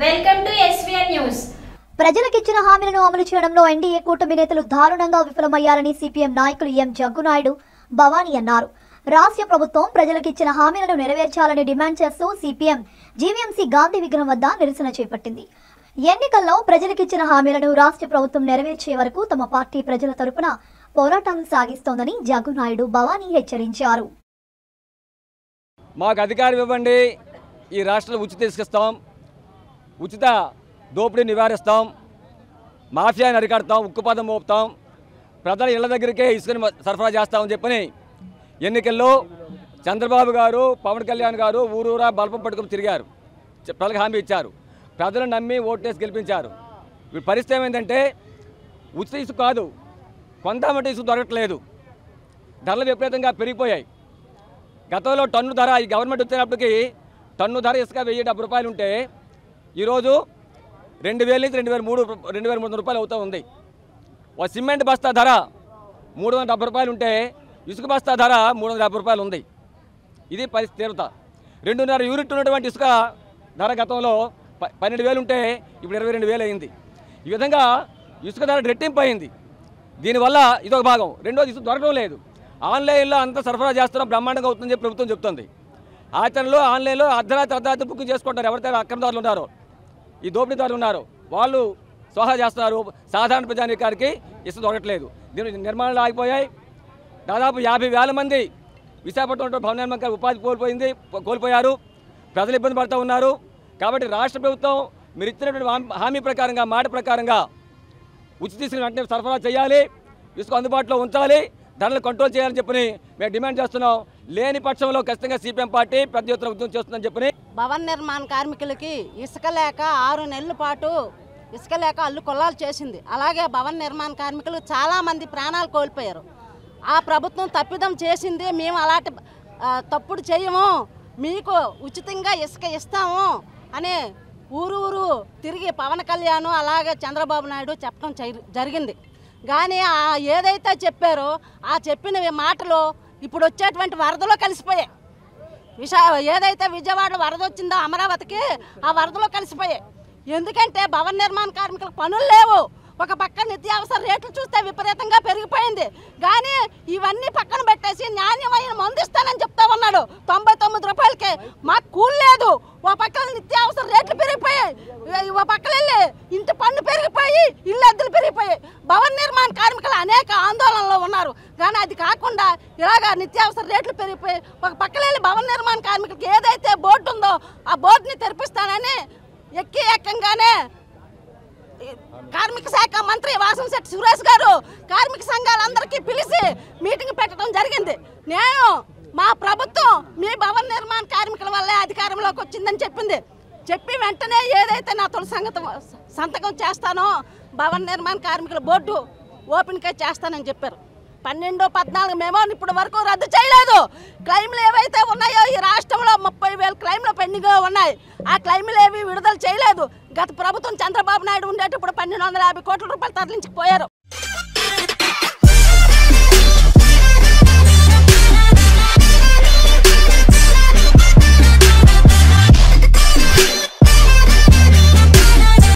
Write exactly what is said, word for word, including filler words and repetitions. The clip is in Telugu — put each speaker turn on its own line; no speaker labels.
Welcome to SVN news.
ప్రజలకిచ్చిన హామీలను అమలు చేయడంలో ఎన్డీఏ కూటమి నేతలు దారుణంగా విఫలమయ్యారని సిపిఎం నాయకులు ఎం జగ్గునాయుడు భవానీ అన్నారు. రాష్ట్ర ప్రభుత్వం ప్రజలకిచ్చిన హామీలను నెరవేర్చాలని డిమాండ్ చేస్తూ సిపిఎం జీవీఎంసీ గాంధీ విగ్రహం వద్ద నిరసన చేపట్టింది. ఎన్నికల్లో ప్రజలకిచ్చిన హామీలను రాష్ట్ర ప్రభుత్వం నెరవేర్చే వరకు తమ పార్టీ ప్రజల తరపున పోరాటాలు సాగిస్తోందని జగ్గునాయుడు భవానీ హెచ్చరించారు.
మాకు అధికారం ఇవ్వండి, ఈ రాష్ట్రంలో ఉచిత తీసుకొస్తాం, ఉచిత దోపిడీ నివారిస్తాం, మాఫియాని అరికడతాం, ఉక్కుపాదం మోపుతాం, ప్రజల ఇళ్ల దగ్గరికే ఇసుకని సరఫరా చేస్తామని చెప్పని ఎన్నికల్లో చంద్రబాబు గారు పవన్ కళ్యాణ్ గారు ఊరూరా బల్పం పట్టుకుని తిరిగారు, ప్రజలకు హామీ ఇచ్చారు, ప్రజలు నమ్మి ఓటేసి గెలిపించారు. వీరి పరిస్థితి ఏమైందంటే ఉచిత ఇసుక కాదు, కొందామంటే ఇసుక దొరకట్లేదు, ధరలు విపరీతంగా పెరిగిపోయాయి. గతంలో టన్ను ధర ఈ గవర్నమెంట్ వచ్చేటప్పటికి టన్ను ధర ఇసుక వెయ్యి డెబ్బై రూపాయలు ఉంటే ఈరోజు రెండు వేల నుంచి రెండు వేల మూడు రెండు వేల మూడు వందల రూపాయలు అవుతూ ఉంది. ఒక సిమెంట్ బస్తా ధర మూడు వందల డెబ్బై రూపాయలు ఉంటే ఇసుక బస్తా ధర మూడు వందల డెబ్బై రూపాయలు ఉంది. ఇది పరిస్థితి తీరుతా. రెండున్నర యూనిట్ ఉన్నటువంటి ఇసుక ధర గతంలో పన్నెండు వేలు ఉంటే ఇప్పుడు ఇరవై రెండు వేలు అయింది. ఈ విధంగా ఇసుక ధర రెట్టింపు అయింది. దీనివల్ల ఇదొక భాగం. రెండోది ఇసుక దొరకడం లేదు. ఆన్లైన్లో అంతా సరఫరా చేస్తున్నాం, బ్రహ్మాండంగా అవుతుందని చెప్పి ప్రభుత్వం చెప్తుంది. ఆచరణలో ఆన్లైన్లో అర్ధరాత్రి అర్ధరాత్రి బుకింగ్ చేసుకుంటారు. ఎవరైతే అక్రమదారులు ఉన్నారో, ఈ దోపిడీదారులు ఉన్నారు, వాళ్ళు సోహా చేస్తున్నారు. సాధారణ ప్రజానీకానికి ఇసుక దొరకట్లేదు. దీని నిర్మాణాలు ఆగిపోయాయి. దాదాపు యాభై వేల మంది విశాఖపట్నంలో భవన నిర్మాణ ఉపాధి కోల్పోయింది కోల్పోయారు ప్రజలు ఇబ్బంది పడుతూ ఉన్నారు. కాబట్టి రాష్ట్ర ప్రభుత్వం మీరు ఇచ్చినటువంటి హామీ ప్రకారంగా, మాట ప్రకారంగా ఉచిత తీసుకుని వెంటనే సరఫరా చేయాలి, ఇసుక అందుబాటులో ఉంచాలి, ధరలు కంట్రోల్ చేయాలని చెప్పని మేము డిమాండ్ చేస్తున్నాం. లేని పక్షంలో ఖచ్చితంగా సిపిఎం పార్టీ పెద్ద ఎత్తున ఉద్యమం చేస్తుందని చెప్పని.
భవన నిర్మాణ కార్మికులకి ఇసుక లేక ఆరు నెలల పాటు ఇసుక లేక అల్లు కొల్లాలు చేసింది. అలాగే భవన నిర్మాణ కార్మికులు చాలామంది ప్రాణాలు కోల్పోయారు. ఆ ప్రభుత్వం తప్పిదం చేసింది. మేము అలాంటి తప్పుడు చేయము, మీకు ఉచితంగా ఇసుక ఇస్తాము అని ఊరు ఊరు తిరిగి పవన్ కళ్యాణ్ అలాగే చంద్రబాబు నాయుడు చెప్పడం జరిగింది. కానీ ఏదైతే చెప్పారో ఆ చెప్పిన మాటలు ఇప్పుడు వచ్చేటువంటి వరదలో కలిసిపోయాయి. విశా ఏదైతే విజయవాడలో వరద వచ్చిందో అమరావతికి, ఆ వరదలో కలిసిపోయాయి. ఎందుకంటే భవన నిర్మాణ కార్మికులకు పనులు లేవు. ఒక పక్క నిత్యావసర రేట్లు చూస్తే విపరీతంగా పెరిగిపోయింది. కానీ ఇవన్నీ పక్కన పెట్టేసి నాణ్యమైన మందు ఇస్తానని చెప్తా ఉన్నాడు. తొంభై తొమ్మిది రూపాయలకి మాకు కూల్ లేదు. ఓ పక్కన నిత్యావసర రేట్లు పెరిగిపోయాయి, ఓ పక్కన వెళ్ళి ఇంటి పన్ను పెరిగిపోయి, ఇల్లు అద్దెలు పెరిగిపోయాయి. భవన నిర్మాణ కార్మికులు అనేక ఆందోళనలో ఉన్నారు. కానీ అది కాకుండా ఇలాగా నిత్యావసర రేట్లు పెరిగిపోయి ఒక పక్కన వెళ్ళి భవన నిర్మాణ కార్మికులకి ఏదైతే బోర్డు ఉందో ఆ బోర్డుని తెరిపిస్తానని ఎక్కి ఏకంగానే కార్మిక శాఖ మంత్రి వాసంశెట్టి సురేష్ గారు కార్మిక సంఘాలందరికీ పిలిచి మీటింగ్ పెట్టడం జరిగింది. నేను మా ప్రభుత్వం మీ భవన నిర్మాణ కార్మికుల వల్లే అధికారంలోకి వచ్చిందని చెప్పింది. చెప్పి వెంటనే ఏదైతే నా తొలి సంగతం సంతకం చేస్తానో భవన నిర్మాణ కార్మికుల బోర్డు ఓపెన్గా చేస్తానని చెప్పారు. పన్నెండు పద్నాలుగు మేమో ఇప్పటి వరకు రద్దు చేయలేదు. క్లైమ్లు ఏవైతే ఉన్నాయో ఈ రాష్ట్రంలో ముప్పై వేల క్లైమ్లు పెండింగ్గా ఉన్నాయి. ఆ క్లైమ్లు ఏవి విడుదల చేయలేదు. గత ప్రభుత్వం చంద్రబాబు నాయుడు ఉండేటప్పుడు పన్నెండు వందల యాభై కోట్ల రూపాయలు తరలించుకుపోయారు.